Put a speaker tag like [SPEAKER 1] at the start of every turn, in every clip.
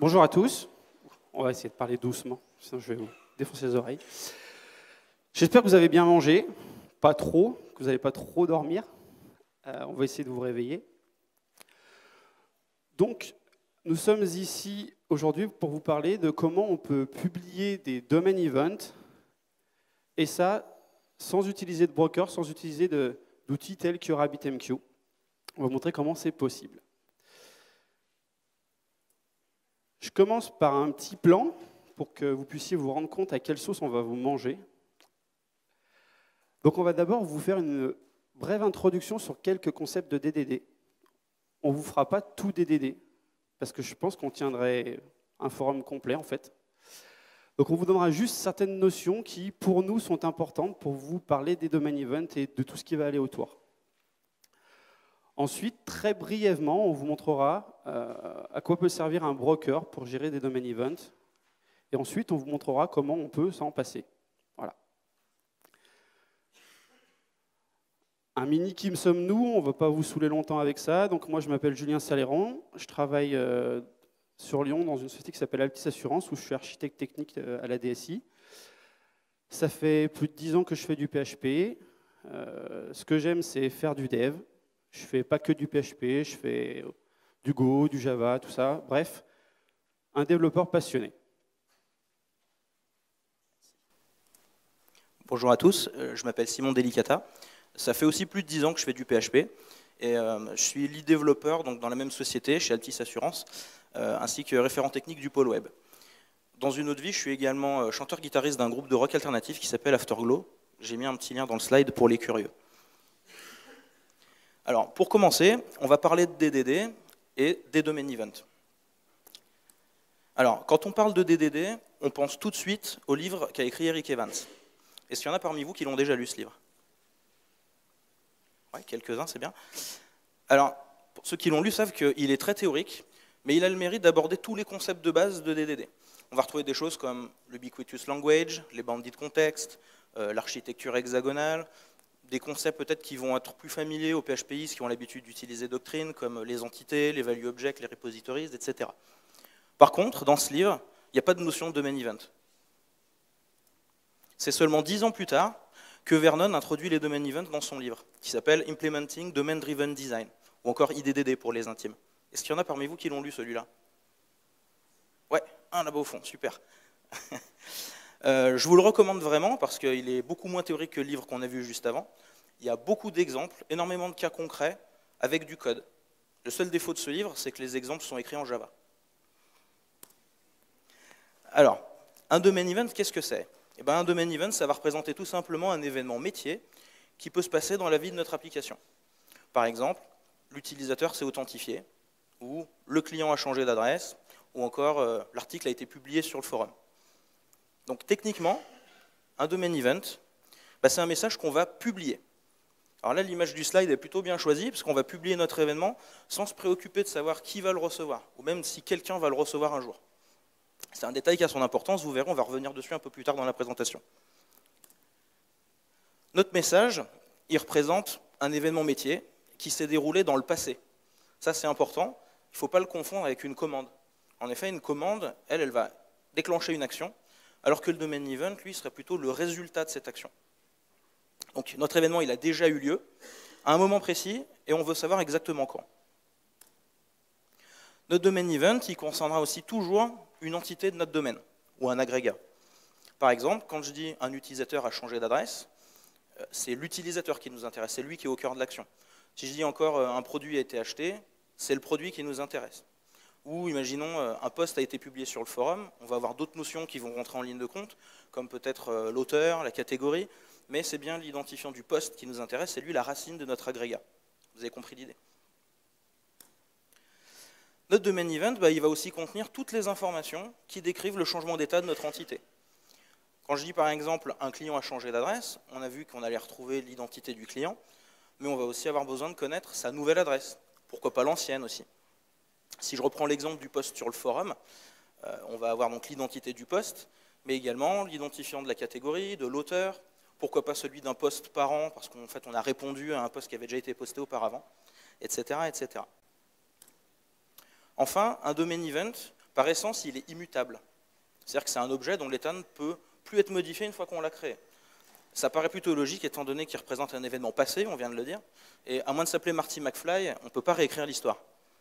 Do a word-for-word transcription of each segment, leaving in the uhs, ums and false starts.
[SPEAKER 1] Bonjour à tous. On va essayer de parler doucement, sinon je vais vous défoncer les oreilles. J'espère que vous avez bien mangé, pas trop, que vous n'allez pas trop dormir. Euh, on va essayer de vous réveiller. Donc, nous sommes ici aujourd'hui pour vous parler de comment on peut publier des domain events, et ça sans utiliser de broker, sans utiliser de, d'outils tels que RabbitMQ. On va vous montrer comment c'est possible. Je commence par un petit plan pour que vous puissiez vous rendre compte à quelle sauce on va vous manger. Donc on va d'abord vous faire une brève introduction sur quelques concepts de D D D. On ne vous fera pas tout D D D, parce que je pense qu'on tiendrait un forum complet en fait. Donc on vous donnera juste certaines notions qui, pour nous, sont importantes pour vous parler des domain events et de tout ce qui va aller autour. Ensuite, très brièvement, on vous montrera euh, à quoi peut servir un broker pour gérer des domain events. Et ensuite, on vous montrera comment on peut s'en passer. Voilà. Un mini qui me sommes-nous, on ne va pas vous saouler longtemps avec ça. Donc moi, je m'appelle Julien Saléron. Je travaille euh, sur Lyon dans une société qui s'appelle Altis Assurance, où je suis architecte technique à la D S I. Ça fait plus de dix ans que je fais du P H P. Euh, ce que j'aime, c'est faire du dev. Je ne fais pas que du P H P, je fais du Go, du Java, tout ça. Bref, un développeur passionné.
[SPEAKER 2] Bonjour à tous, je m'appelle Simon Delicata. Ça fait aussi plus de dix ans que je fais du P H P. Et euh, je suis lead développeur donc dans la même société, chez Altis Assurance, euh, ainsi que référent technique du pôle web. Dans une autre vie, je suis également chanteur-guitariste d'un groupe de rock alternatif qui s'appelle Afterglow. J'ai mis un petit lien dans le slide pour les curieux. Alors, pour commencer, on va parler de D D D et des domain events. Alors, quand on parle de D D D, on pense tout de suite au livre qu'a écrit Eric Evans. Est-ce qu'il y en a parmi vous qui l'ont déjà lu, ce livre? Oui, quelques-uns, c'est bien. Alors, pour ceux qui l'ont lu savent qu'il est très théorique, mais il a le mérite d'aborder tous les concepts de base de D D D. On va retrouver des choses comme l'ubiquitous language, les bandits de contexte, euh, l'architecture hexagonale, des concepts peut-être qui vont être plus familiers aux PHPistes qui ont l'habitude d'utiliser Doctrine, comme les entités, les value objects, les repositories, et cetera. Par contre, dans ce livre, il n'y a pas de notion de domain event. C'est seulement dix ans plus tard que Vernon introduit les domain events dans son livre, qui s'appelle Implementing Domain Driven Design, ou encore I D D D pour les intimes. Est-ce qu'il y en a parmi vous qui l'ont lu, celui-là? Ouais, un là-bas au fond, super. Euh, je vous le recommande vraiment parce qu'il est beaucoup moins théorique que le livre qu'on a vu juste avant. Il y a beaucoup d'exemples, énormément de cas concrets avec du code. Le seul défaut de ce livre, c'est que les exemples sont écrits en Java. Alors, un domain event, qu'est-ce que c'est? Eh bien, un domain event, ça va représenter tout simplement un événement métier qui peut se passer dans la vie de notre application. Par exemple, l'utilisateur s'est authentifié, ou le client a changé d'adresse, ou encore euh, l'article a été publié sur le forum. Donc techniquement, un domain event, bah, c'est un message qu'on va publier. Alors là, l'image du slide est plutôt bien choisie, parce qu'on va publier notre événement sans se préoccuper de savoir qui va le recevoir, ou même si quelqu'un va le recevoir un jour. C'est un détail qui a son importance, vous verrez, on va revenir dessus un peu plus tard dans la présentation. Notre message, il représente un événement métier qui s'est déroulé dans le passé. Ça, c'est important, il ne faut pas le confondre avec une commande. En effet, une commande, elle, elle va déclencher une action, alors que le domain event, lui, serait plutôt le résultat de cette action. Donc notre événement, il a déjà eu lieu, à un moment précis, et on veut savoir exactement quand. Notre domain event, il concernera aussi toujours une entité de notre domaine, ou un agrégat. Par exemple, quand je dis un utilisateur a changé d'adresse, c'est l'utilisateur qui nous intéresse, c'est lui qui est au cœur de l'action. Si je dis encore un produit a été acheté, c'est le produit qui nous intéresse. Ou imaginons un post a été publié sur le forum, on va avoir d'autres notions qui vont rentrer en ligne de compte, comme peut-être l'auteur, la catégorie, mais c'est bien l'identifiant du post qui nous intéresse, c'est lui la racine de notre agrégat. Vous avez compris l'idée? Notre domain event, bah, il va aussi contenir toutes les informations qui décrivent le changement d'état de notre entité. Quand je dis par exemple un client a changé d'adresse, on a vu qu'on allait retrouver l'identité du client, mais on va aussi avoir besoin de connaître sa nouvelle adresse, pourquoi pas l'ancienne aussi. Si je reprends l'exemple du post sur le forum, euh, on va avoir donc l'identité du post, mais également l'identifiant de la catégorie, de l'auteur, pourquoi pas celui d'un post par an, parce qu'en fait on a répondu à un post qui avait déjà été posté auparavant, et cetera, et cetera. Enfin, un domain event Par essence, il est immutable. C'est-à-dire que c'est un objet dont l'état ne peut plus être modifié une fois qu'on l'a créé. Ça paraît plutôt logique, étant donné qu'il représente un événement passé, on vient de le dire, et à moins de s'appeler Marty McFly, on ne peut pas réécrire l'histoire.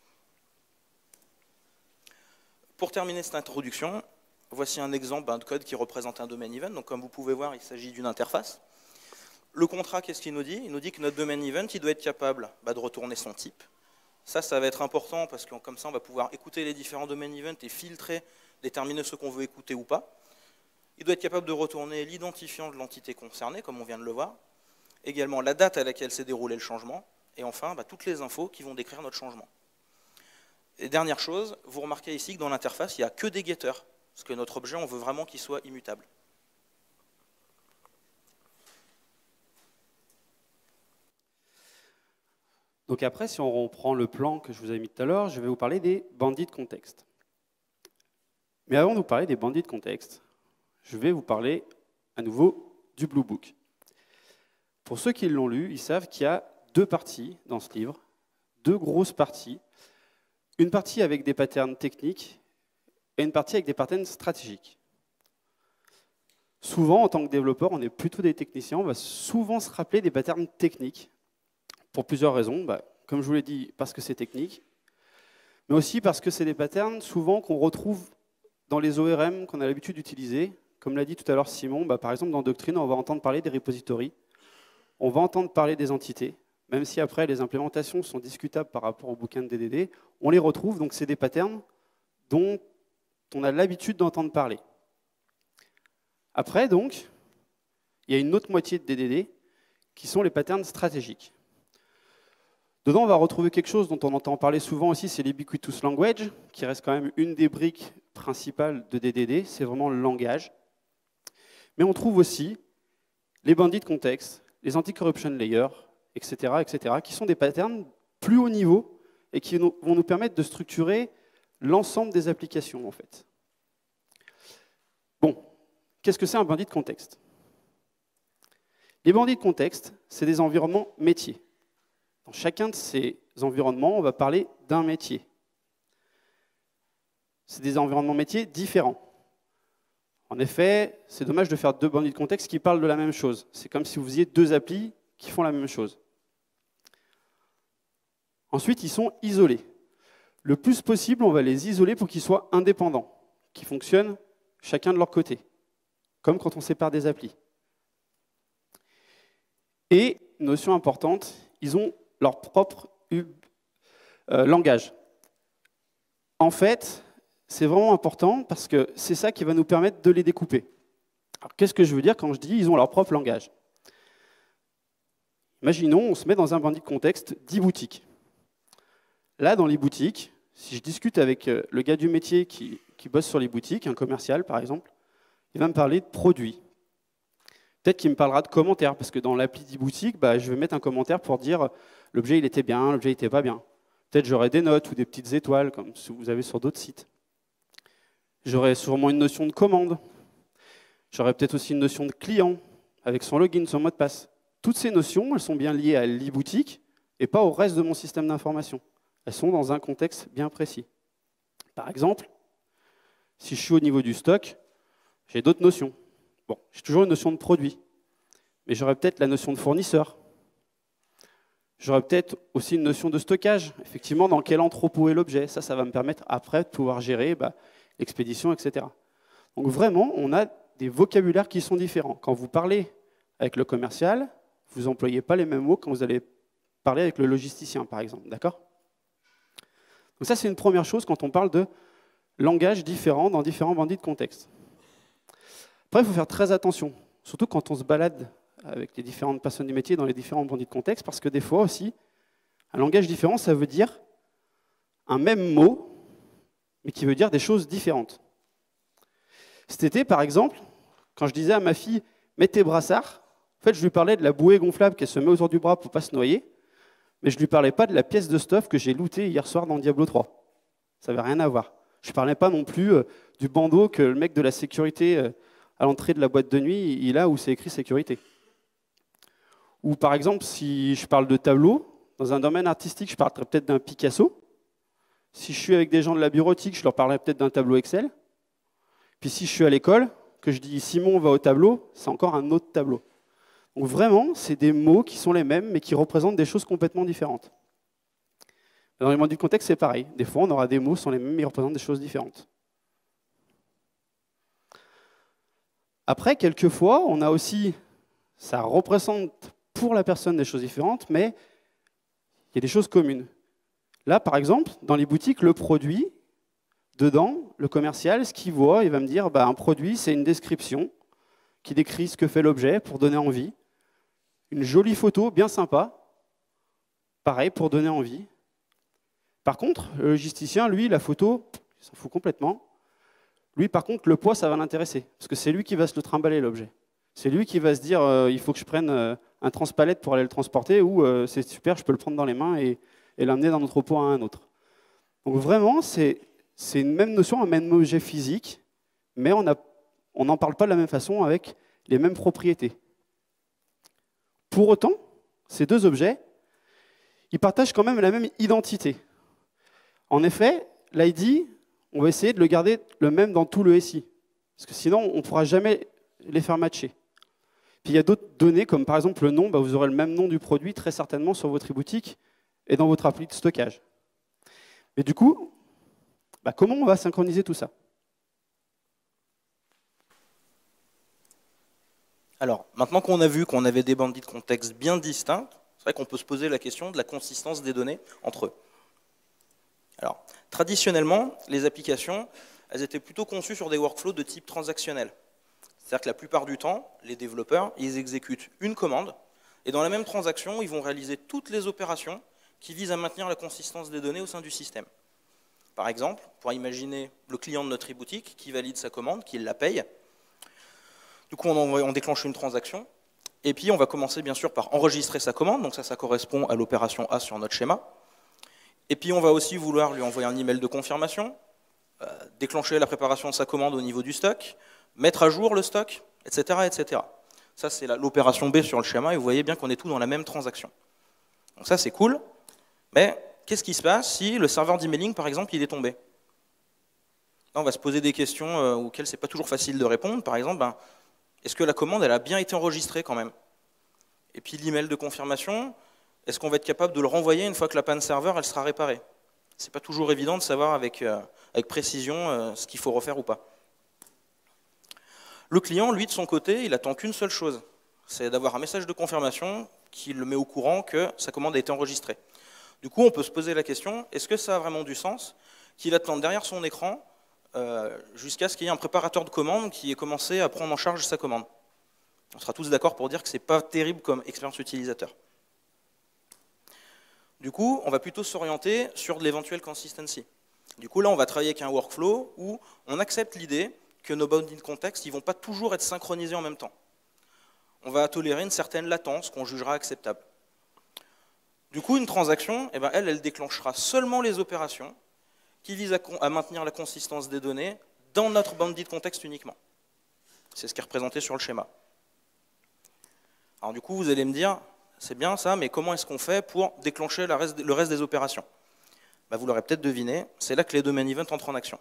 [SPEAKER 2] Pour terminer cette introduction, voici un exemple de code qui représente un domain event. Donc, comme vous pouvez voir, il s'agit d'une interface. Le contrat, qu'est-ce qu'il nous dit? Il nous dit que notre domain event, il doit être capable bah, de retourner son type. Ça, ça va être important parce que comme ça, on va pouvoir écouter les différents domain events et filtrer, déterminer ce qu'on veut écouter ou pas. Il doit être capable de retourner l'identifiant de l'entité concernée, comme on vient de le voir. Également, la date à laquelle s'est déroulé le changement. Et enfin, bah, toutes les infos qui vont décrire notre changement. Et dernière chose, vous remarquez ici que dans l'interface, il n'y a que des getters. Parce que notre objet, on veut vraiment qu'il soit immutable.
[SPEAKER 1] Donc après, si on reprend le plan que je vous avais mis tout à l'heure, je vais vous parler des bandits de contexte. Mais avant de vous parler des bandits de contexte, je vais vous parler à nouveau du Blue Book. Pour ceux qui l'ont lu, ils savent qu'il y a deux parties dans ce livre, deux grosses parties. Une partie avec des patterns techniques et une partie avec des patterns stratégiques. Souvent, en tant que développeur, on est plutôt des techniciens, on va souvent se rappeler des patterns techniques pour plusieurs raisons. Bah, comme je vous l'ai dit, parce que c'est technique, mais aussi parce que c'est des patterns souvent qu'on retrouve dans les O R M qu'on a l'habitude d'utiliser. Comme l'a dit tout à l'heure Simon, bah, par exemple dans Doctrine, on va entendre parler des repositories, on va entendre parler des entités, même si après les implémentations sont discutables par rapport au bouquin de D D D, on les retrouve, donc c'est des patterns dont on a l'habitude d'entendre parler. Après, donc, il y a une autre moitié de D D D qui sont les patterns stratégiques. Dedans, on va retrouver quelque chose dont on entend parler souvent aussi, c'est l'ubiquitous language, qui reste quand même une des briques principales de D D D, c'est vraiment le langage. Mais on trouve aussi les bandits de contexte, les anti-corruption layers, et cetera, et cetera, qui sont des patterns plus haut niveau et qui vont nous permettre de structurer l'ensemble des applications, en fait. Bon, qu'est-ce que c'est un bandit de contexte? Les bandits de contexte, c'est des environnements métiers. Dans chacun de ces environnements, on va parler d'un métier. C'est des environnements métiers différents. En effet, c'est dommage de faire deux bandits de contexte qui parlent de la même chose. C'est comme si vous faisiez deux applis qui font la même chose. Ensuite, ils sont isolés. Le plus possible, on va les isoler pour qu'ils soient indépendants, qu'ils fonctionnent chacun de leur côté, comme quand on sépare des applis. Et, notion importante, ils ont leur propre euh, langage. En fait, c'est vraiment important parce que c'est ça qui va nous permettre de les découper. Alors, qu'est-ce que je veux dire quand je dis ils ont leur propre langage? Imaginons, on se met dans un bandit de contexte dix boutiques. Là, dans les boutiques, si je discute avec le gars du métier qui, qui bosse sur les boutiques, un commercial par exemple, il va me parler de produits. Peut-être qu'il me parlera de commentaires, parce que dans l'appli dix boutiques, bah, je vais mettre un commentaire pour dire l'objet il était bien, l'objet il n'était pas bien. Peut-être j'aurai des notes ou des petites étoiles, comme vous avez sur d'autres sites. J'aurai sûrement une notion de commande. J'aurai peut-être aussi une notion de client, avec son login, son mot de passe. Toutes ces notions, elles sont bien liées à l'e-boutique et pas au reste de mon système d'information. Elles sont dans un contexte bien précis. Par exemple, si je suis au niveau du stock, j'ai d'autres notions. Bon, j'ai toujours une notion de produit, mais j'aurai peut-être la notion de fournisseur. J'aurai peut-être aussi une notion de stockage. Effectivement, dans quel entrepôt est l'objet? Ça, ça va me permettre après de pouvoir gérer bah, l'expédition, et cetera. Donc vraiment, on a des vocabulaires qui sont différents. Quand vous parlez avec le commercial, vous n'employez pas les mêmes mots quand vous allez parler avec le logisticien, par exemple. D'accord? Donc ça, c'est une première chose quand on parle de langage différent dans différents bandits de contexte. Après, il faut faire très attention, surtout quand on se balade avec les différentes personnes du métier dans les différents bandits de contexte, parce que des fois aussi, un langage différent, ça veut dire un même mot, mais qui veut dire des choses différentes. Cet été, par exemple, quand je disais à ma fille « mets tes brassards », en fait, je lui parlais de la bouée gonflable qu'elle se met autour du bras pour ne pas se noyer, mais je ne lui parlais pas de la pièce de stuff que j'ai lootée hier soir dans Diablo trois. Ça n'avait rien à voir. Je ne parlais pas non plus euh, du bandeau que le mec de la sécurité euh, à l'entrée de la boîte de nuit, il a où c'est écrit sécurité. Ou par exemple, si je parle de tableau, dans un domaine artistique, je parlerai peut-être d'un Picasso, Si je suis avec des gens de la bureautique, je leur parlerai peut-être d'un tableau Excel. Puis si je suis à l'école, que je dis Simon va au tableau, c'est encore un autre tableau. Donc vraiment, c'est des mots qui sont les mêmes, mais qui représentent des choses complètement différentes. Dans les mots du contexte, c'est pareil. Des fois, on aura des mots qui sont les mêmes, mais ils représentent des choses différentes. Après, quelquefois, on a aussi, ça représente pour la personne des choses différentes, mais il y a des choses communes. Là, par exemple, dans les boutiques, le produit, dedans, le commercial, ce qu'il voit, il va me dire, bah, un produit, c'est une description qui décrit ce que fait l'objet pour donner envie. Une jolie photo, bien sympa, pareil, pour donner envie. Par contre, le logisticien, lui, la photo, il s'en fout complètement. Lui, par contre, le poids, ça va l'intéresser, parce que c'est lui qui va se le trimballer, l'objet. C'est lui qui va se dire, euh, il faut que je prenne euh, un transpalette pour aller le transporter, ou euh, c'est super, je peux le prendre dans les mains et, et l'amener d'un entrepôt à un autre. Donc vraiment, c'est une même notion, un même objet physique, mais on n'en parle pas de la même façon avec les mêmes propriétés. Pour autant, ces deux objets, ils partagent quand même la même identité. En effet, l'I D, on va essayer de le garder le même dans tout le S I, parce que sinon, on ne pourra jamais les faire matcher. Puis il y a d'autres données, comme par exemple le nom, bah vous aurez le même nom du produit très certainement sur votre e-boutique et dans votre appli de stockage. Mais du coup, bah comment on va synchroniser tout ça?
[SPEAKER 2] Alors, maintenant qu'on a vu qu'on avait des bandits de contexte bien distincts, c'est vrai qu'on peut se poser la question de la consistance des données entre eux. Alors, traditionnellement, les applications, elles étaient plutôt conçues sur des workflows de type transactionnel. C'est-à-dire que la plupart du temps, les développeurs, ils exécutent une commande, et dans la même transaction, ils vont réaliser toutes les opérations qui visent à maintenir la consistance des données au sein du système. Par exemple, pour imaginer le client de notre e-boutique qui valide sa commande, qui la paye. Du coup, on, on déclenche une transaction, et puis on va commencer bien sûr par enregistrer sa commande, donc ça, ça correspond à l'opération A sur notre schéma. Et puis on va aussi vouloir lui envoyer un email de confirmation, euh, déclencher la préparation de sa commande au niveau du stock, mettre à jour le stock, et cetera et cetera. Ça, c'est l'opération B sur le schéma, et vous voyez bien qu'on est tous dans la même transaction. Donc ça, c'est cool, mais qu'est-ce qui se passe si le serveur d'emailing, par exemple, il est tombé? Là, on va se poser des questions euh, auxquelles c'est pas toujours facile de répondre. Par exemple, ben, est-ce que la commande, elle a bien été enregistrée quand même? Et puis l'email de confirmation, est-ce qu'on va être capable de le renvoyer une fois que la panne serveur, elle sera réparée? C'est pas toujours évident de savoir avec, euh, avec précision euh, ce qu'il faut refaire ou pas. Le client, lui, de son côté, il attend qu'une seule chose, c'est d'avoir un message de confirmation qui le met au courant que sa commande a été enregistrée. Du coup, on peut se poser la question, est-ce que ça a vraiment du sens qu'il attende derrière son écran euh, jusqu'à ce qu'il y ait un préparateur de commande qui ait commencé à prendre en charge sa commande? On sera tous d'accord pour dire que ce n'est pas terrible comme expérience utilisateur. Du coup, on va plutôt s'orienter sur de l'éventuel consistency. Du coup, là, on va travailler avec un workflow où on accepte l'idée que nos bounding contexts ne vont pas toujours être synchronisés en même temps. On va tolérer une certaine latence qu'on jugera acceptable. Du coup, une transaction, eh ben, elle, elle déclenchera seulement les opérations qui visent à, à maintenir la consistance des données dans notre bounded contexte uniquement. C'est ce qui est représenté sur le schéma. Alors du coup, vous allez me dire, c'est bien ça, mais comment est-ce qu'on fait pour déclencher le reste, le reste des opérations? Ben, vous l'aurez peut-être deviné, c'est là que les domain events entrent en action.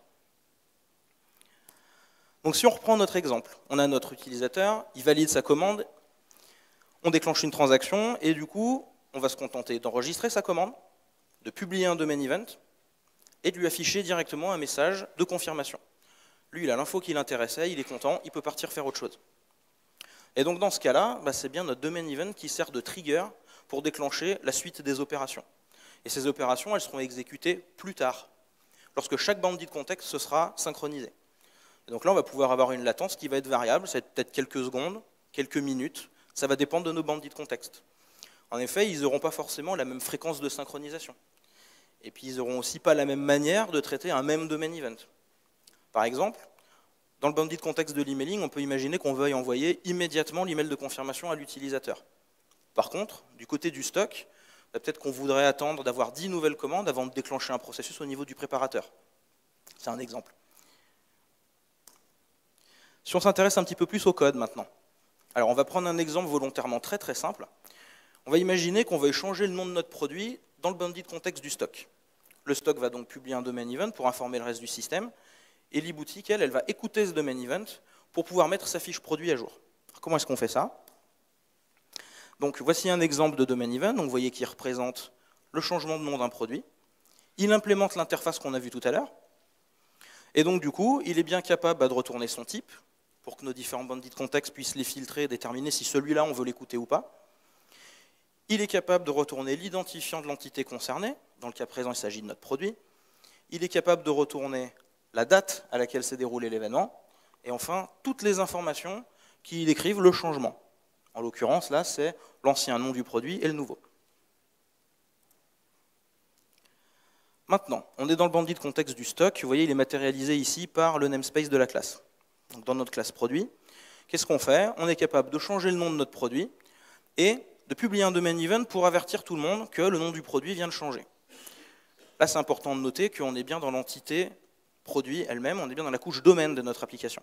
[SPEAKER 2] Donc si on reprend notre exemple, on a notre utilisateur, il valide sa commande, on déclenche une transaction, et du coup, on va se contenter d'enregistrer sa commande, de publier un domain event, et de lui afficher directement un message de confirmation. Lui, il a l'info qui l'intéressait, il est content, il peut partir faire autre chose. Et donc dans ce cas-là, bah, c'est bien notre domain event qui sert de trigger pour déclencher la suite des opérations. Et ces opérations, elles seront exécutées plus tard, lorsque chaque bandit de contexte se sera synchronisé. Et donc là, on va pouvoir avoir une latence qui va être variable, ça va être peut-être quelques secondes, quelques minutes, ça va dépendre de nos bandits de contexte. En effet, ils n'auront pas forcément la même fréquence de synchronisation. Et puis ils n'auront aussi pas la même manière de traiter un même domain event. Par exemple, dans le bandit de contexte de l'emailing, on peut imaginer qu'on veuille envoyer immédiatement l'email de confirmation à l'utilisateur. Par contre, du côté du stock, peut-être qu'on voudrait attendre d'avoir dix nouvelles commandes avant de déclencher un processus au niveau du préparateur. C'est un exemple. Si on s'intéresse un petit peu plus au code maintenant. Alors on va prendre un exemple volontairement très très simple. On va imaginer qu'on veuille changer le nom de notre produit dans le bandit de contexte du stock. Le stock va donc publier un domain event pour informer le reste du système. Et l'e-boutique, elle, elle va écouter ce domain event pour pouvoir mettre sa fiche produit à jour. Alors, comment est-ce qu'on fait ça? Donc voici un exemple de domain event. Donc, vous voyez qu'il représente le changement de nom d'un produit. Il implémente l'interface qu'on a vue tout à l'heure. Et donc du coup, il est bien capable bah, de retourner son type pour que nos différents bandits de contexte puissent les filtrer et déterminer si celui-là, on veut l'écouter ou pas. Il est capable de retourner l'identifiant de l'entité concernée. Dans le cas présent, il s'agit de notre produit. Il est capable de retourner la date à laquelle s'est déroulé l'événement. Et enfin, toutes les informations qui décrivent le changement. En l'occurrence, là, c'est l'ancien nom du produit et le nouveau. Maintenant, on est dans le bandit de contexte du stock. Vous voyez, il est matérialisé ici par le namespace de la classe. Donc, dans notre classe produit, qu'est-ce qu'on fait? On est capable de changer le nom de notre produit et de publier un domain event pour avertir tout le monde que le nom du produit vient de changer. Là, c'est important de noter qu'on est bien dans l'entité produit elle-même, on est bien dans la couche domaine de notre application.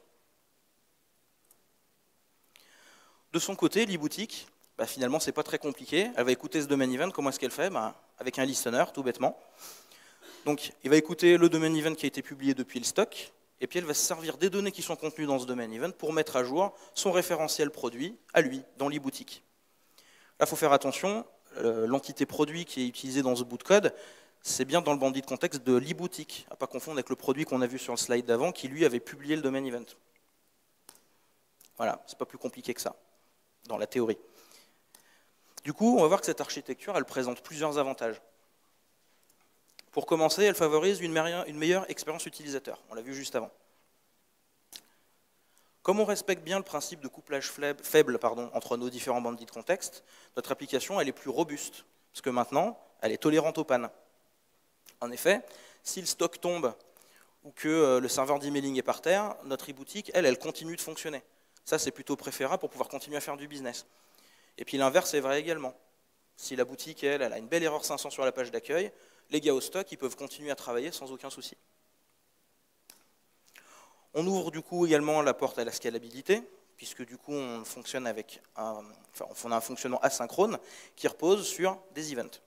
[SPEAKER 2] De son côté, l'e-boutique, bah, finalement, c'est pas très compliqué. Elle va écouter ce domain event. Comment est-ce qu'elle fait? Bah, avec un listener, tout bêtement. Donc, il va écouter le domain event qui a été publié depuis le stock, et puis elle va se servir des données qui sont contenues dans ce domain event pour mettre à jour son référentiel produit à lui, dans l'e-boutique. Là, il faut faire attention, l'entité produit qui est utilisée dans ce bout de code, c'est bien dans le bandit de contexte de l'e-boutique, à ne pas confondre avec le produit qu'on a vu sur le slide d'avant, qui lui avait publié le domain event. Voilà, c'est pas plus compliqué que ça, dans la théorie. Du coup, on va voir que cette architecture, elle présente plusieurs avantages. Pour commencer, elle favorise une meilleure expérience utilisateur. On l'a vu juste avant. Comme on respecte bien le principe de couplage faible pardon, entre nos différents bandits de contexte, notre application elle est plus robuste, parce que maintenant, elle est tolérante aux pannes. En effet, si le stock tombe ou que le serveur d'emailing est par terre, notre e-boutique, elle, elle continue de fonctionner. Ça, c'est plutôt préférable pour pouvoir continuer à faire du business. Et puis l'inverse est vrai également. Si la boutique, elle, elle a une belle erreur cinq cents sur la page d'accueil, les gars au stock, ils peuvent continuer à travailler sans aucun souci. On ouvre du coup également la porte à la scalabilité, puisque du coup on fonctionne avec un, enfin, on a un fonctionnement asynchrone qui repose sur des events.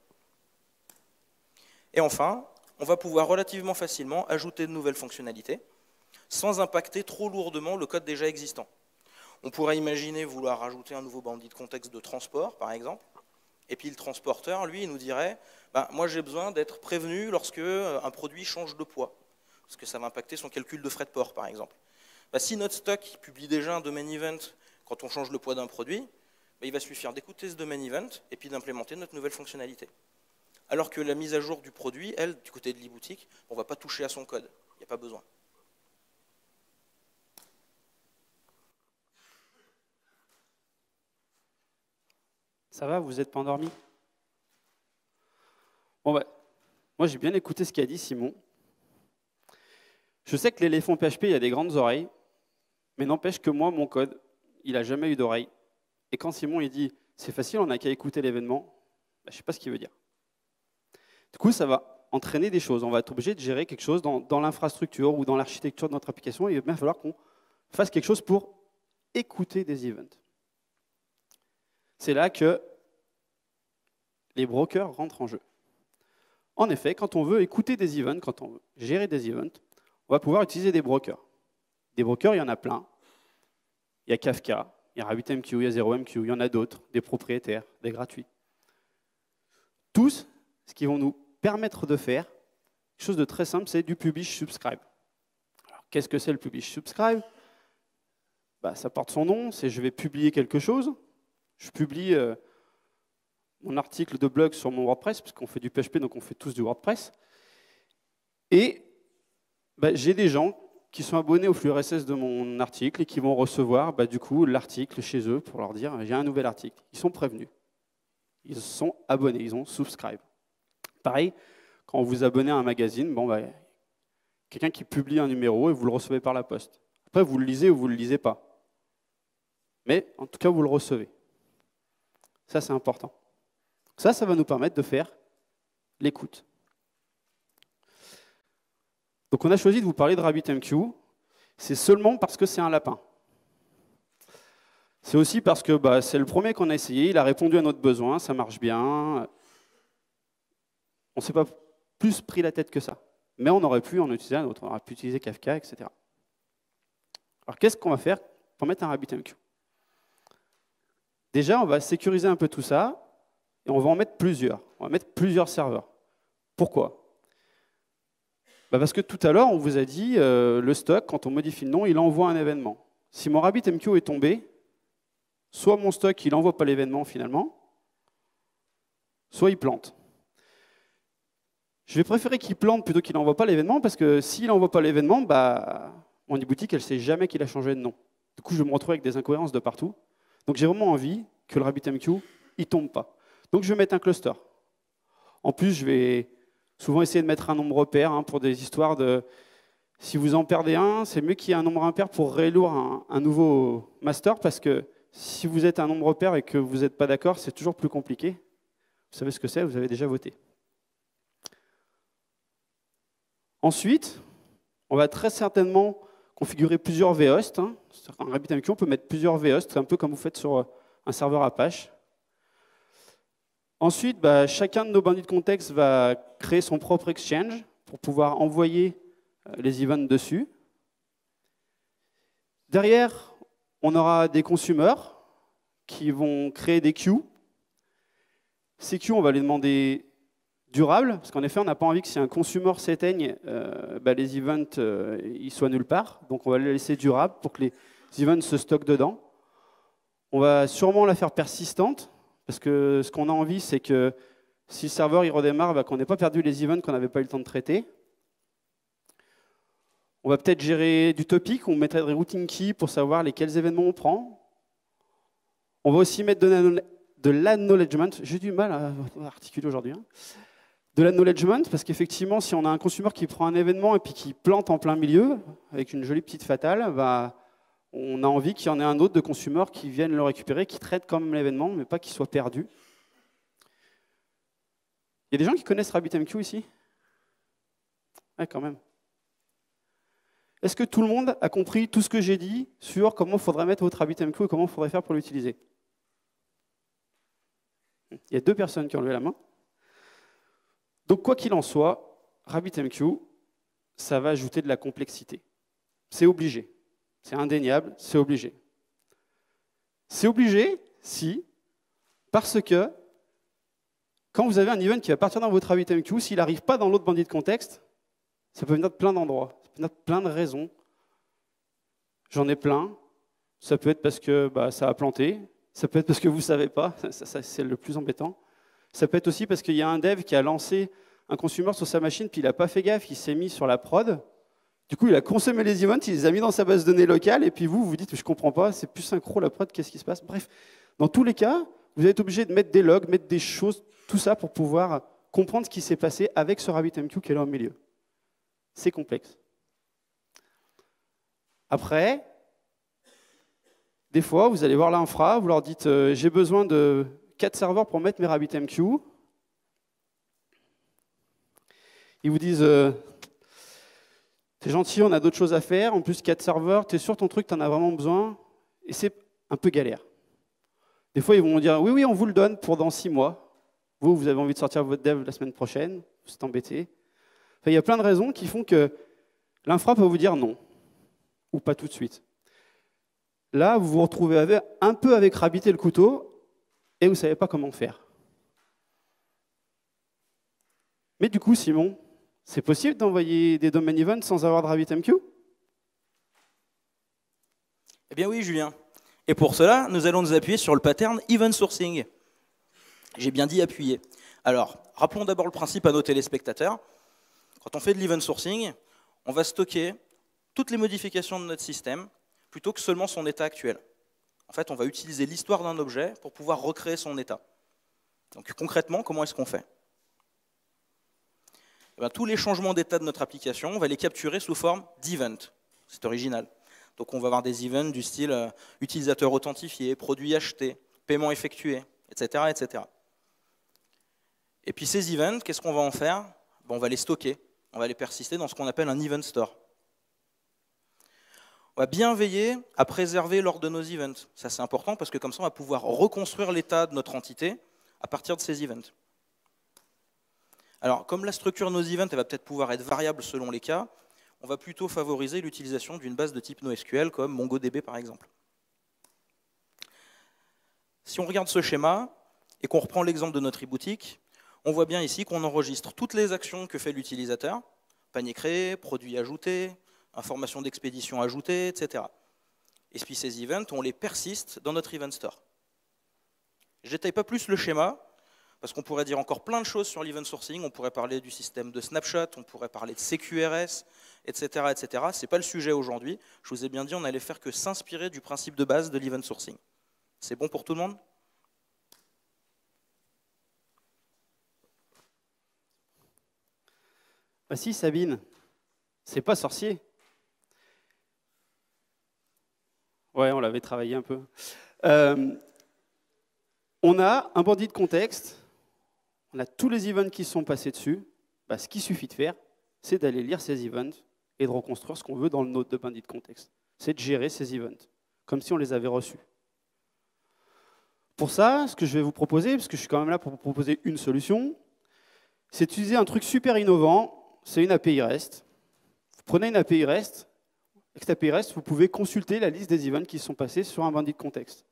[SPEAKER 2] Et enfin, on va pouvoir relativement facilement ajouter de nouvelles fonctionnalités sans impacter trop lourdement le code déjà existant. On pourrait imaginer vouloir rajouter un nouveau bandit de contexte de transport, par exemple, et puis le transporteur, lui, il nous dirait ben, « moi j'ai besoin d'être prévenu lorsque un produit change de poids ». Parce que ça va impacter son calcul de frais de port, par exemple. Bah, si notre stock publie déjà un domain event quand on change le poids d'un produit, bah, il va suffire d'écouter ce domain event et puis d'implémenter notre nouvelle fonctionnalité. Alors que la mise à jour du produit, elle, du côté de l'e-boutique, on ne va pas toucher à son code. Il n'y a pas besoin.
[SPEAKER 1] Ça va, vous n'êtes pas endormi? Bon, bah, moi, j'ai bien écouté ce qu'a dit Simon. Je sais que l'éléphant P H P, il a des grandes oreilles, mais n'empêche que moi, mon code, il n'a jamais eu d'oreille. Et quand Simon il dit « c'est facile, on n'a qu'à écouter l'événement bah, », je ne sais pas ce qu'il veut dire. Du coup, ça va entraîner des choses. On va être obligé de gérer quelque chose dans, dans l'infrastructure ou dans l'architecture de notre application. Il va bien falloir qu'on fasse quelque chose pour écouter des events. C'est là que les brokers rentrent en jeu. En effet, quand on veut écouter des events, quand on veut gérer des events, on va pouvoir utiliser des brokers. Des brokers, il y en a plein. Il y a Kafka, il y a RabbitMQ, il y a ZeroMQ, il y en a d'autres, des propriétaires, des gratuits. Tous, ce qui vont nous permettre de faire, quelque chose de très simple, c'est du publish subscribe. Qu'est-ce que c'est le publish subscribe? Bah, ça porte son nom, c'est je vais publier quelque chose. Je publie euh, mon article de blog sur mon WordPress, parce qu'on fait du P H P, donc on fait tous du WordPress. Et bah, j'ai des gens qui sont abonnés au flux R S S de mon article et qui vont recevoir bah, du coup l'article chez eux pour leur dire j'ai un nouvel article. Ils sont prévenus. Ils sont abonnés, ils ont subscribe. Pareil, quand vous abonnez à un magazine, bon, bah, quelqu'un qui publie un numéro et vous le recevez par la poste. Après, vous le lisez ou vous ne le lisez pas. Mais en tout cas, vous le recevez. Ça, c'est important. Ça, ça va nous permettre de faire l'écoute. Donc on a choisi de vous parler de RabbitMQ. C'est seulement parce que c'est un lapin. C'est aussi parce que bah, c'est le premier qu'on a essayé, il a répondu à notre besoin, ça marche bien. On ne sait pas plus pris la tête que ça. Mais on aurait pu en utiliser un autre, on aurait pu utiliser Kafka, et cetera. Alors qu'est-ce qu'on va faire pour mettre un RabbitMQ? Déjà, on va sécuriser un peu tout ça, et on va en mettre plusieurs. On va mettre plusieurs serveurs. Pourquoi? Bah parce que tout à l'heure, on vous a dit, euh, le stock, quand on modifie le nom, il envoie un événement. Si mon RabbitMQ est tombé, soit mon stock, il n'envoie pas l'événement finalement, soit il plante. Je vais préférer qu'il plante plutôt qu'il n'envoie pas l'événement, parce que s'il n'envoie pas l'événement, bah, mon e-boutique, elle ne sait jamais qu'il a changé de nom. Du coup, je vais me retrouver avec des incohérences de partout. Donc j'ai vraiment envie que le RabbitMQ, il ne tombe pas. Donc je vais mettre un cluster. En plus, je vais souvent essayer de mettre un nombre repère hein, pour des histoires de... Si vous en perdez un, c'est mieux qu'il y ait un nombre impair pour rééloir un, un nouveau master, parce que si vous êtes un nombre repère et que vous n'êtes pas d'accord, c'est toujours plus compliqué. Vous savez ce que c'est, vous avez déjà voté. Ensuite, on va très certainement configurer plusieurs vhosts. Hein. Sur un RabbitMQ, on peut mettre plusieurs vhosts, un peu comme vous faites sur un serveur Apache. Ensuite, bah, chacun de nos bandits de contexte va créer son propre exchange pour pouvoir envoyer les events dessus. Derrière, on aura des consumers qui vont créer des queues. Ces queues, on va les demander durables, parce qu'en effet, on n'a pas envie que si un consumer s'éteigne, euh, bah, les events euh, ils soient nulle part. Donc on va les laisser durables pour que les events se stockent dedans. On va sûrement la faire persistante, parce que ce qu'on a envie, c'est que si le serveur il redémarre, bah, qu'on n'ait pas perdu les events qu'on n'avait pas eu le temps de traiter. On va peut-être gérer du topic, on mettrait des routing keys pour savoir lesquels événements on prend. On va aussi mettre de l'acknowledgement. J'ai du mal à articuler aujourd'hui. Hein. De l'acknowledgement, parce qu'effectivement, si on a un consumer qui prend un événement et puis qui plante en plein milieu, avec une jolie petite fatale, bah, on a envie qu'il y en ait un autre de consumer qui vienne le récupérer, qui traite comme l'événement, mais pas qu'il soit perdu. Il y a des gens qui connaissent RabbitMQ ici? Ouais, quand même. Est-ce que tout le monde a compris tout ce que j'ai dit sur comment il faudrait mettre votre RabbitMQ et comment il faudrait faire pour l'utiliser? Il y a deux personnes qui ont levé la main. Donc, quoi qu'il en soit, RabbitMQ, ça va ajouter de la complexité. C'est obligé. C'est indéniable, c'est obligé. C'est obligé si, parce que, quand vous avez un event qui va partir dans votre RabbitMQ, s'il n'arrive pas dans l'autre bandit de contexte, ça peut venir de plein d'endroits. Il y a plein de raisons. J'en ai plein. Ça peut être parce que bah, ça a planté. Ça peut être parce que vous ne savez pas. Ça, ça, c'est le plus embêtant. Ça peut être aussi parce qu'il y a un dev qui a lancé un consumer sur sa machine, puis il n'a pas fait gaffe, il s'est mis sur la prod. Du coup, il a consommé les events, il les a mis dans sa base de données locale, et puis vous, vous dites, je ne comprends pas, c'est plus synchro la prod, qu'est-ce qui se passe? Bref, dans tous les cas, vous êtes obligé de mettre des logs, mettre des choses, tout ça pour pouvoir comprendre ce qui s'est passé avec ce RabbitMQ qui est là au milieu. C'est complexe. Après, des fois, vous allez voir l'infra, vous leur dites euh, « j'ai besoin de quatre serveurs pour mettre mes RabbitMQ ». Ils vous disent euh, « t'es gentil, on a d'autres choses à faire, en plus quatre serveurs, t'es sûr ton truc, t'en as vraiment besoin ?» Et c'est un peu galère. Des fois, ils vont dire « oui, oui, on vous le donne pour dans six mois. Vous, vous avez envie de sortir votre dev la semaine prochaine, vous êtes embêté. » Enfin, il y a plein de raisons qui font que l'infra peut vous dire non, ou pas tout de suite. Là, vous vous retrouvez avec, un peu avec Rabbit et le couteau, et vous ne savez pas comment faire. Mais du coup, Simon, c'est possible d'envoyer des domain events sans avoir de RabbitMQ?
[SPEAKER 2] Eh bien oui, Julien. Et pour cela, nous allons nous appuyer sur le pattern event sourcing. J'ai bien dit appuyer. Alors, rappelons d'abord le principe à nos téléspectateurs. Quand on fait de l'event sourcing, on va stocker toutes les modifications de notre système plutôt que seulement son état actuel. En fait, on va utiliser l'histoire d'un objet pour pouvoir recréer son état. Donc concrètement, comment est-ce qu'on fait? Eh bien, tous les changements d'état de notre application, on va les capturer sous forme d'event. C'est original. Donc on va avoir des events du style euh, utilisateur authentifié, produit acheté, paiement effectué, et cetera, et cetera. Et puis ces events, qu'est-ce qu'on va en faire? Ben, on va les stocker, on va les persister dans ce qu'on appelle un event store. On va bien veiller à préserver l'ordre de nos events. Ça, c'est important parce que comme ça, on va pouvoir reconstruire l'état de notre entité à partir de ces events. Alors, comme la structure de nos events elle va peut-être pouvoir être variable selon les cas, on va plutôt favoriser l'utilisation d'une base de type NoSQL comme MongoDB par exemple. Si on regarde ce schéma et qu'on reprend l'exemple de notre e-boutique, on voit bien ici qu'on enregistre toutes les actions que fait l'utilisateur, panier créé, produit ajouté, information d'expédition ajoutée, et cetera. Et puis ces events, on les persiste dans notre Event Store. Je ne détaille pas plus le schéma, parce qu'on pourrait dire encore plein de choses sur l'event sourcing, on pourrait parler du système de snapshot, on pourrait parler de C Q R S, et cetera et cetera. Ce n'est pas le sujet aujourd'hui. Je vous ai bien dit, on n'allait faire que s'inspirer du principe de base de l'event sourcing. C'est bon pour tout le monde?
[SPEAKER 1] Bah si, Sabine, c'est pas sorcier. Ouais, on l'avait travaillé un peu. Euh, on a un bandit de contexte, on a tous les events qui sont passés dessus. Bah, ce qu'il suffit de faire, c'est d'aller lire ces events et de reconstruire ce qu'on veut dans le node de bandit de contexte. C'est de gérer ces events, comme si on les avait reçus. Pour ça, ce que je vais vous proposer, parce que je suis quand même là pour vous proposer une solution, c'est d'utiliser un truc super innovant, c'est une A P I REST. Vous prenez une A P I REST, avec cette A P I REST, vous pouvez consulter la liste des events qui sont passés sur un bandit de contexte.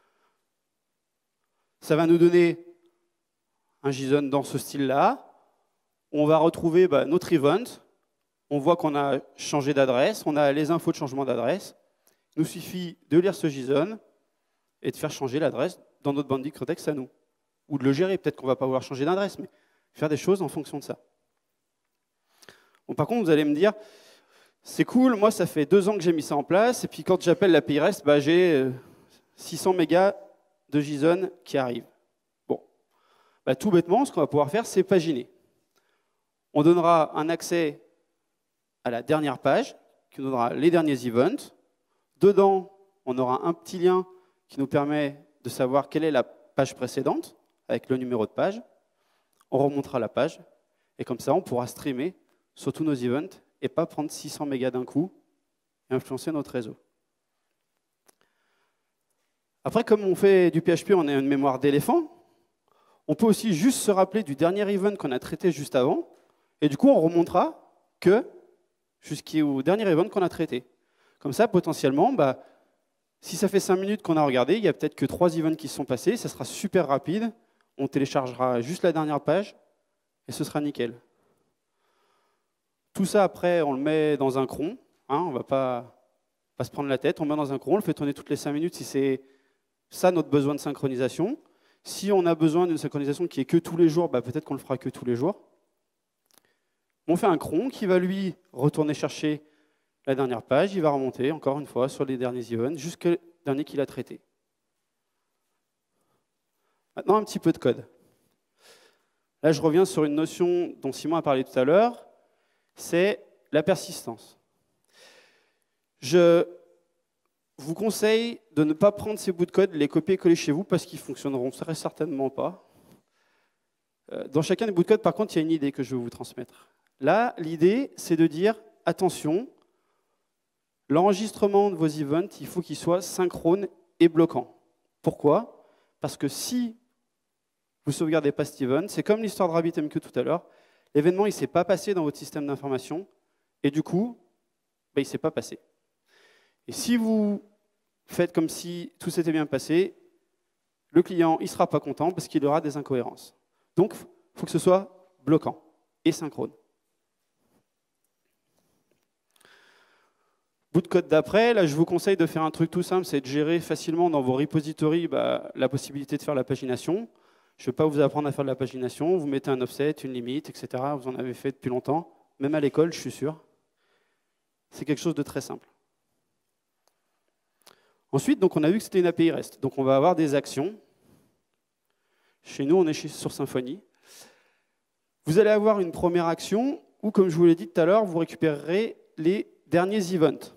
[SPEAKER 1] Ça va nous donner un JSON dans ce style-là. On va retrouver bah, notre event. On voit qu'on a changé d'adresse, on a les infos de changement d'adresse. Il nous suffit de lire ce JSON et de faire changer l'adresse dans notre bandit de contexte à nous. Ou de le gérer, peut-être qu'on ne va pas vouloir changer d'adresse, mais faire des choses en fonction de ça. Bon, par contre, vous allez me dire, c'est cool, moi ça fait deux ans que j'ai mis ça en place, et puis quand j'appelle l'A P I REST, bah, j'ai six cents mégas de JSON qui arrivent. Bon, bah, tout bêtement, ce qu'on va pouvoir faire, c'est paginer. On donnera un accès à la dernière page, qui nous donnera les derniers events. Dedans, on aura un petit lien qui nous permet de savoir quelle est la page précédente, avec le numéro de page. On remontera la page, et comme ça, on pourra streamer sur tous nos events et pas prendre six cents mégas d'un coup et influencer notre réseau. Après, comme on fait du P H P, on a une mémoire d'éléphant, on peut aussi juste se rappeler du dernier event qu'on a traité juste avant, et du coup, on remontera que jusqu'au dernier event qu'on a traité. Comme ça, potentiellement, bah, si ça fait cinq minutes qu'on a regardé, il n'y a peut-être que trois events qui se sont passés, ça sera super rapide, on téléchargera juste la dernière page, et ce sera nickel. Tout ça, après, on le met dans un cron. Hein, on ne va pas, pas se prendre la tête. On le met dans un cron, on le fait tourner toutes les cinq minutes si c'est ça notre besoin de synchronisation. Si on a besoin d'une synchronisation qui est que tous les jours, bah, peut-être qu'on le fera que tous les jours. On fait un cron qui va lui retourner chercher la dernière page. Il va remonter, encore une fois, sur les derniers events, jusqu'au dernier qu'il a traité. Maintenant, un petit peu de code. Là, je reviens sur une notion dont Simon a parlé tout à l'heure. C'est la persistance. Je vous conseille de ne pas prendre ces bouts de code, les copier et coller chez vous parce qu'ils ne fonctionneront très certainement pas. Dans chacun des bouts de code, par contre, il y a une idée que je vais vous transmettre. Là, l'idée, c'est de dire, attention, l'enregistrement de vos events, il faut qu'il soit synchrone et bloquant. Pourquoi? Parce que si vous ne sauvegardez pas cet event, c'est comme l'histoire de RabbitMQ tout à l'heure, l'événement, il ne s'est pas passé dans votre système d'information, et du coup, ben, il ne s'est pas passé. Et si vous faites comme si tout s'était bien passé, le client il ne sera pas content parce qu'il aura des incohérences. Donc, il faut que ce soit bloquant et synchrone. Bout de code d'après, là je vous conseille de faire un truc tout simple, c'est de gérer facilement dans vos repositories bah, la possibilité de faire la pagination. Je ne vais pas vous apprendre à faire de la pagination, vous mettez un offset, une limite, et cetera. Vous en avez fait depuis longtemps, même à l'école, je suis sûr. C'est quelque chose de très simple. Ensuite, donc, on a vu que c'était une A P I REST. Donc on va avoir des actions. Chez nous, on est sur Symfony. Vous allez avoir une première action où, comme je vous l'ai dit tout à l'heure, vous récupérerez les derniers events.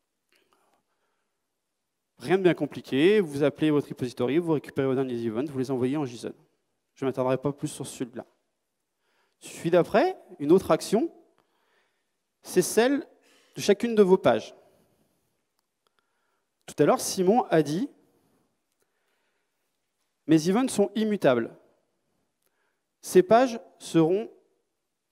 [SPEAKER 1] Rien de bien compliqué, vous appelez votre repository, vous récupérez vos derniers events, vous les envoyez en JSON. Je ne m'attarderai pas plus sur celui-là. Celui d'après, une autre action, c'est celle de chacune de vos pages. Tout à l'heure, Simon a dit « Mes events sont immutables. Ces pages seront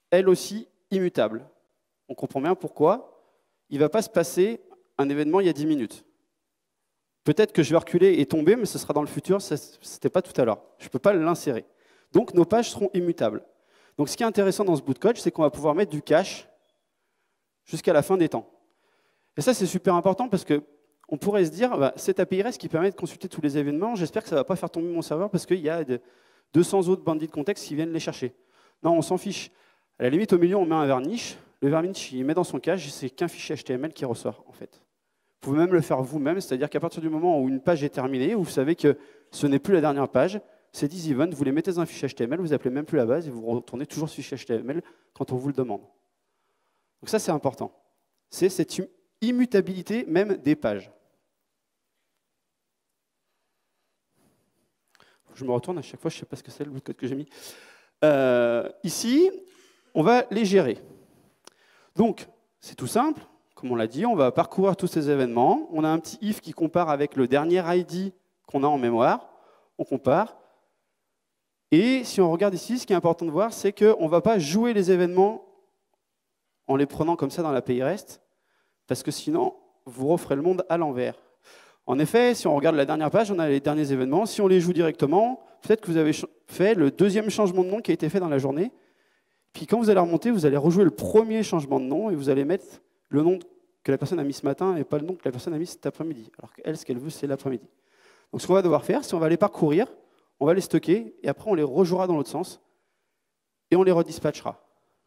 [SPEAKER 1] elle aussi, immutable. On comprend bien pourquoi. Il ne va pas se passer un événement il y a dix minutes. Peut-être que je vais reculer et tomber, mais ce sera dans le futur, ce n'était pas tout à l'heure. Je ne peux pas l'insérer. Donc nos pages seront immutables. Donc ce qui est intéressant dans ce bout de code, c'est qu'on va pouvoir mettre du cache jusqu'à la fin des temps. Et ça, c'est super important parce qu'on pourrait se dire, bah, cette A P I REST qui permet de consulter tous les événements, j'espère que ça ne va pas faire tomber mon serveur parce qu'il y a deux cents autres bandits de contexte qui viennent les chercher. Non, on s'en fiche. À la limite, au milieu, on met un verniche. Le verniche, il met dans son cache, c'est qu'un fichier H T M L qui ressort, en fait. Vous pouvez même le faire vous-même, c'est-à-dire qu'à partir du moment où une page est terminée, vous savez que ce n'est plus la dernière page, c'est dix events, vous les mettez dans un fichier H T M L, vous appelez même plus la base et vous retournez toujours ce fichier H T M L quand on vous le demande. Donc ça, c'est important. C'est cette immutabilité même des pages. Je me retourne à chaque fois, je ne sais pas ce que c'est le bout de code que j'ai mis. Euh, ici, on va les gérer. Donc, c'est tout simple. Comme on l'a dit, on va parcourir tous ces événements. On a un petit if qui compare avec le dernier I D qu'on a en mémoire. On compare. Et si on regarde ici, ce qui est important de voir, c'est qu'on ne va pas jouer les événements en les prenant comme ça dans l'A P I REST, parce que sinon, vous referez le monde à l'envers. En effet, si on regarde la dernière page, on a les derniers événements. Si on les joue directement, peut-être que vous avez fait le deuxième changement de nom qui a été fait dans la journée. Puis quand vous allez remonter, vous allez rejouer le premier changement de nom et vous allez mettre le nom que la personne a mis ce matin et pas le nom que la personne a mis cet après-midi. Alors qu'elle, ce qu'elle veut, c'est l'après-midi. Donc ce qu'on va devoir faire, c'est qu'on va les parcourir, on va les stocker et après on les rejouera dans l'autre sens et on les redispatchera.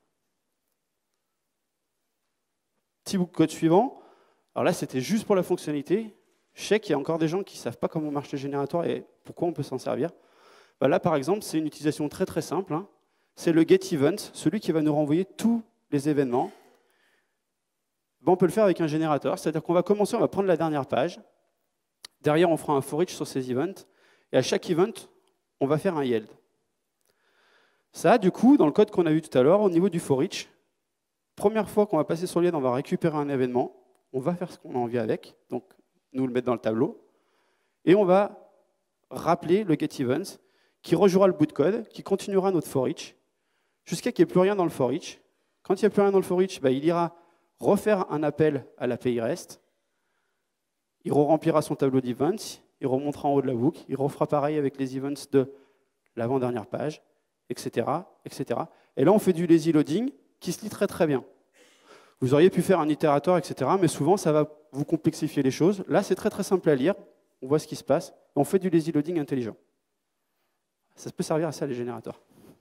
[SPEAKER 1] Petit bout de code suivant. Alors là, c'était juste pour la fonctionnalité. Je sais qu'il y a encore des gens qui ne savent pas comment marche le générateur et pourquoi on peut s'en servir. Bah là, par exemple, c'est une utilisation très très simple. Hein. C'est le getEvent, celui qui va nous renvoyer tous les événements. Ben, on peut le faire avec un générateur, c'est-à-dire qu'on va commencer, on va prendre la dernière page. Derrière, on fera un for each sur ces events. Et à chaque event, on va faire un yield. Ça, du coup, dans le code qu'on a vu tout à l'heure, au niveau du for each, première fois qu'on va passer sur le yield, on va récupérer un événement. On va faire ce qu'on a envie avec, donc nous le mettre dans le tableau. Et on va rappeler le getEvent, qui rejouera le bout de code, qui continuera notre for each, jusqu'à qu'il n'y ait plus rien dans le for each. Quand il n'y a plus rien dans le for each, ben, il ira refaire un appel à l'A P I REST, il remplira son tableau d'events, il remontera en haut de la boucle, il refera pareil avec les events de l'avant-dernière page, et cetera, et cetera. Et là, on fait du lazy loading qui se lit très très bien. Vous auriez pu faire un itérateur, et cetera, mais souvent, ça va vous complexifier les choses. Là, c'est très très simple à lire, on voit ce qui se passe, et on fait du lazy loading intelligent. Ça peut servir à ça, les générateurs.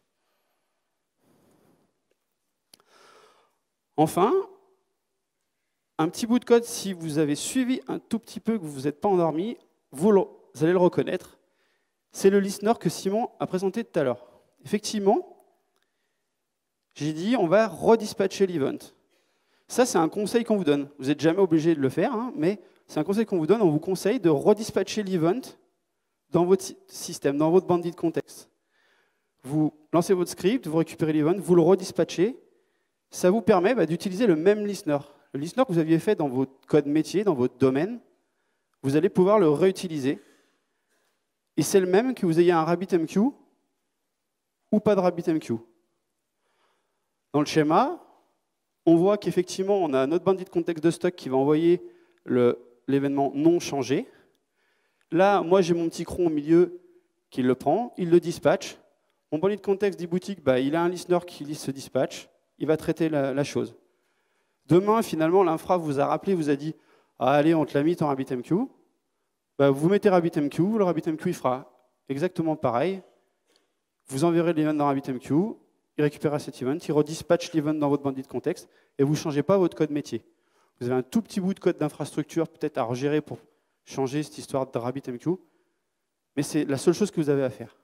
[SPEAKER 1] Enfin, un petit bout de code, si vous avez suivi un tout petit peu, que vous n'êtes pas endormi, vous, le, vous allez le reconnaître. C'est le listener que Simon a présenté tout à l'heure. Effectivement, j'ai dit on va redispatcher l'event. Ça, c'est un conseil qu'on vous donne. Vous n'êtes jamais obligé de le faire, hein, mais c'est un conseil qu'on vous donne. On vous conseille de redispatcher l'event dans votre système, dans votre bandit de contexte. Vous lancez votre script, vous récupérez l'event, vous le redispatchez. Ça vous permet bah, d'utiliser le même listener. Le listener que vous aviez fait dans votre code métier, dans votre domaine, vous allez pouvoir le réutiliser. Et c'est le même que vous ayez un RabbitMQ ou pas de RabbitMQ. Dans le schéma, on voit qu'effectivement, on a notre bandit de contexte de stock qui va envoyer l'événement non changé. Là, moi, j'ai mon petit cron au milieu qui le prend, il le dispatch. Mon bandit de contexte d'e-boutique, bah, il a un listener qui liste ce dispatch, il va traiter la, la chose. Demain, finalement, l'infra vous a rappelé, vous a dit ah, allez, on te l'a mis ton RabbitMQ. Bah, vous mettez RabbitMQ, le RabbitMQ il fera exactement pareil. Vous enverrez l'event dans RabbitMQ, il récupérera cet event, il redispatche l'event dans votre bandit de contexte et vous ne changez pas votre code métier. Vous avez un tout petit bout de code d'infrastructure peut-être à regérer pour changer cette histoire de RabbitMQ, mais c'est la seule chose que vous avez à faire.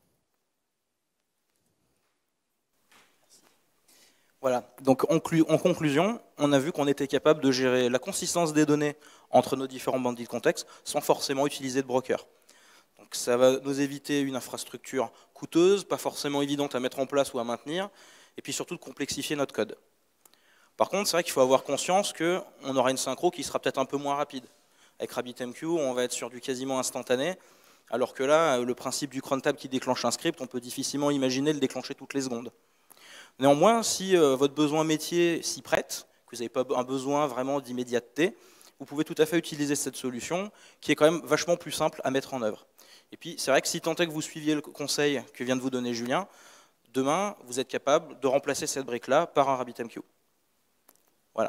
[SPEAKER 2] Voilà, donc en conclusion, on a vu qu'on était capable de gérer la consistance des données entre nos différents bandits de contexte sans forcément utiliser de broker. Donc ça va nous éviter une infrastructure coûteuse, pas forcément évidente à mettre en place ou à maintenir, et puis surtout de complexifier notre code. Par contre, c'est vrai qu'il faut avoir conscience qu'on aura une synchro qui sera peut-être un peu moins rapide. Avec RabbitMQ, on va être sur du quasiment instantané, alors que là, le principe du cron tab qui déclenche un script, on peut difficilement imaginer le déclencher toutes les secondes. Néanmoins, si euh, votre besoin métier s'y prête, que vous n'avez pas un besoin vraiment d'immédiateté, vous pouvez tout à fait utiliser cette solution qui est quand même vachement plus simple à mettre en œuvre. Et puis, c'est vrai que si tant est que vous suiviez le conseil que vient de vous donner Julien, demain, vous êtes capable de remplacer cette brique-là par un RabbitMQ. Voilà.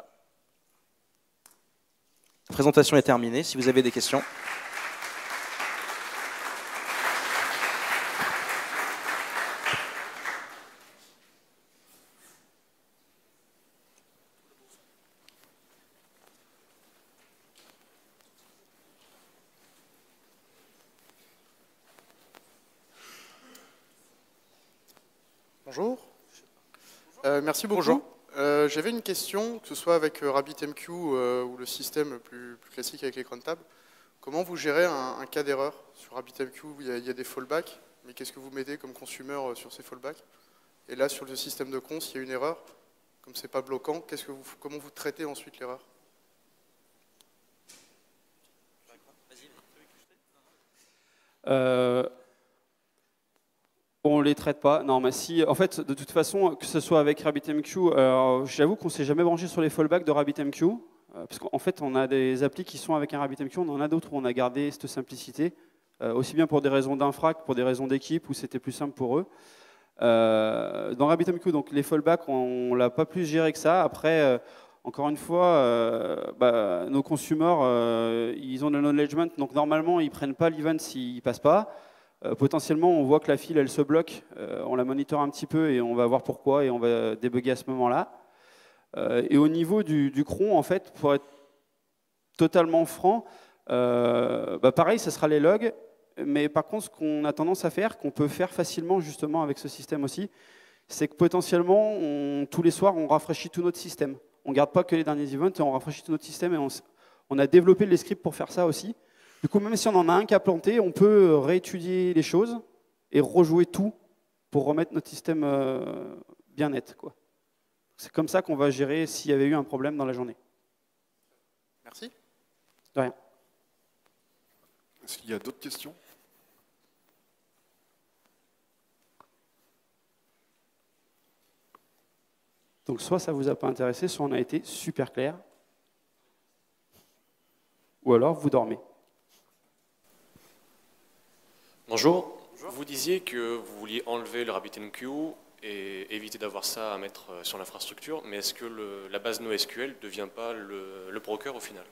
[SPEAKER 2] La présentation est terminée. Si vous avez des questions.
[SPEAKER 3] Bonjour. Euh, merci beaucoup.
[SPEAKER 2] Bonjour.
[SPEAKER 3] Euh, J'avais une question, que ce soit avec euh, RabbitMQ euh, ou le système plus, plus classique avec les crontabs. Comment vous gérez un, un cas d'erreur sur RabbitMQ? il, il y a des fallbacks, mais qu'est-ce que vous mettez comme consumer euh, sur ces fallbacks? Et là, sur le système de cons, il y a une erreur, comme c'est pas bloquant, qu'est-ce que vous, comment vous traitez ensuite l'erreur?
[SPEAKER 1] Euh, on ne les traite pas. Non, mais si, en fait, de toute façon, que ce soit avec RabbitMQ, euh, j'avoue qu'on ne s'est jamais branché sur les fallbacks de RabbitMQ, euh, parce qu'en fait, on a des applis qui sont avec un RabbitMQ, on en a d'autres où on a gardé cette simplicité, euh, aussi bien pour des raisons d'infra que pour des raisons d'équipe, où c'était plus simple pour eux. Euh, dans RabbitMQ, donc les fallbacks, on ne l'a pas plus géré que ça. Après, euh, encore une fois, euh, bah, nos consumers, euh, ils ont le knowledgement, donc normalement, ils ne prennent pas l'event s'ils ne passent pas. Euh, potentiellement, on voit que la file, elle se bloque, euh, on la monitore un petit peu et on va voir pourquoi et on va débugger à ce moment-là. Euh, et au niveau du, du cron, en fait, pour être totalement franc, euh, bah pareil, ce sera les logs, mais par contre, ce qu'on a tendance à faire, qu'on peut faire facilement justement avec ce système aussi, c'est que potentiellement, on, tous les soirs, on rafraîchit tout notre système. On ne garde pas que les derniers events, et on rafraîchit tout notre système et on, on a développé les scripts pour faire ça aussi. Du coup, même si on en a un qui a planté, on peut réétudier les choses et rejouer tout pour remettre notre système euh, bien net, quoi. C'est comme ça qu'on va gérer s'il y avait eu un problème dans la journée.
[SPEAKER 3] Merci.
[SPEAKER 1] De rien.
[SPEAKER 4] Est-ce qu'il y a d'autres questions?
[SPEAKER 1] Donc soit ça ne vous a pas intéressé, soit on a été super clair, ou alors vous dormez.
[SPEAKER 5] Bonjour. Bonjour. Vous disiez que vous vouliez enlever le RabbitMQ et éviter d'avoir ça à mettre sur l'infrastructure, mais est-ce que le, la base NoSQL ne devient pas le, le broker au final?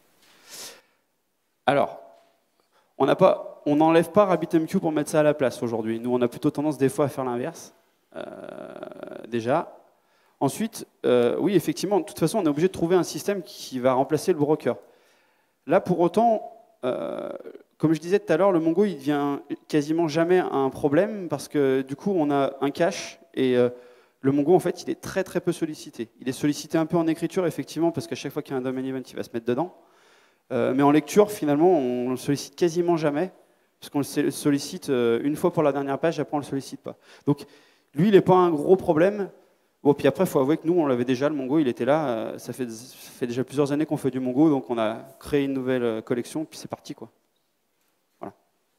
[SPEAKER 1] Alors, on n'enlève pas RabbitMQ pour mettre ça à la place aujourd'hui. Nous, on a plutôt tendance des fois à faire l'inverse, euh, déjà. Ensuite, euh, oui, effectivement, de toute façon, on est obligé de trouver un système qui va remplacer le broker. Là, pour autant, euh, comme je disais tout à l'heure, le Mongo, il devient quasiment jamais un problème parce que du coup, on a un cache et euh, le Mongo, en fait, il est très très peu sollicité. Il est sollicité un peu en écriture, effectivement, parce qu'à chaque fois qu'il y a un domain event, il va se mettre dedans. Euh, mais en lecture, finalement, on le sollicite quasiment jamais parce qu'on le sollicite une fois pour la dernière page, après on le sollicite pas. Donc, lui, il n'est pas un gros problème. Bon, puis après, il faut avouer que nous, on l'avait déjà, le Mongo, il était là. Ça fait, ça fait déjà plusieurs années qu'on fait du Mongo, donc on a créé une nouvelle collection, puis c'est parti, quoi. Voilà.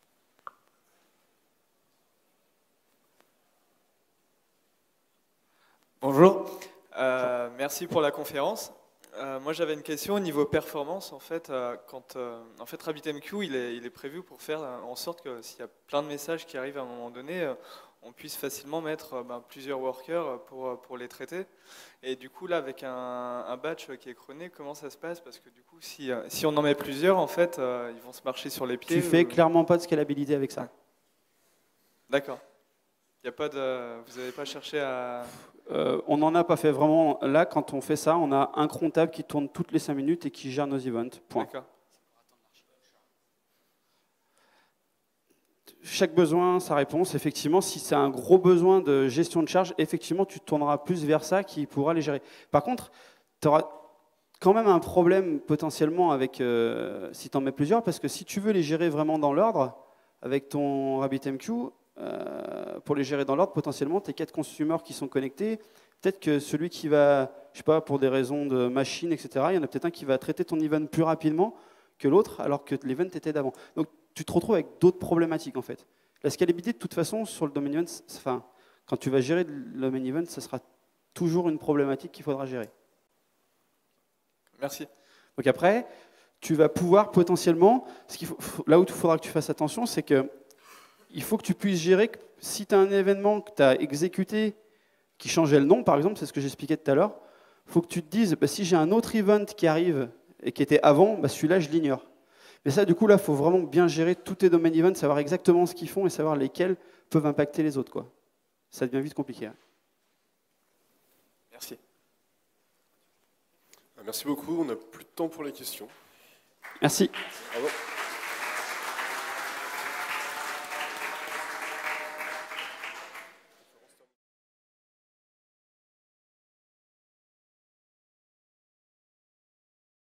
[SPEAKER 6] Bonjour, euh, merci pour la conférence. Euh, moi, j'avais une question au niveau performance. En fait, euh, quand euh, en fait, RabbitMQ, il est, il est prévu pour faire en sorte que s'il y a plein de messages qui arrivent à un moment donné, euh, on puisse facilement mettre euh, ben, plusieurs workers pour, pour les traiter. Et du coup, là, avec un, un batch qui est chroné, comment ça se passe? Parce que du coup, si, euh, si on en met plusieurs, en fait, euh, ils vont se marcher sur les pieds.
[SPEAKER 1] Tu fais
[SPEAKER 6] ou...
[SPEAKER 1] clairement pas de scalabilité avec ça.
[SPEAKER 6] D'accord. Il y a pas de, vous n'avez pas cherché à...
[SPEAKER 1] Euh, on n'en a pas fait vraiment. Là, quand on fait ça, on a un cron tab qui tourne toutes les cinq minutes et qui gère nos events. Point.
[SPEAKER 6] D'accord.
[SPEAKER 1] Chaque besoin, sa réponse. Effectivement, si c'est un gros besoin de gestion de charge, effectivement, tu tourneras plus vers ça qui pourra les gérer. Par contre, tu auras quand même un problème potentiellement avec euh, si tu en mets plusieurs, parce que si tu veux les gérer vraiment dans l'ordre, avec ton RabbitMQ, euh, pour les gérer dans l'ordre, potentiellement, tes quatre consommateurs qui sont connectés, peut-être que celui qui va, je sais pas, pour des raisons de machine, et cetera, il y en a peut-être un qui va traiter ton event plus rapidement que l'autre, alors que l'event était d'avant. Donc, tu te retrouves avec d'autres problématiques, en fait. La scalabilité, de toute façon, sur le domaine event, enfin, Quand tu vas gérer le main event, ça sera toujours une problématique qu'il faudra gérer.
[SPEAKER 6] Merci.
[SPEAKER 1] Donc après, tu vas pouvoir potentiellement, ce qu'il faut, là où il faudra que tu fasses attention, c'est que il faut que tu puisses gérer que si tu as un événement que tu as exécuté qui changeait le nom, par exemple, c'est ce que j'expliquais tout à l'heure, il faut que tu te dises, bah, si j'ai un autre event qui arrive et qui était avant, bah, celui-là, je l'ignore. Mais ça, du coup, là, il faut vraiment bien gérer tous tes domaines events, savoir exactement ce qu'ils font et savoir lesquels peuvent impacter les autres, quoi. Ça devient vite compliqué. Hein.
[SPEAKER 6] Merci.
[SPEAKER 4] Merci beaucoup, on n'a plus de temps pour les questions.
[SPEAKER 1] Merci.
[SPEAKER 4] Bravo.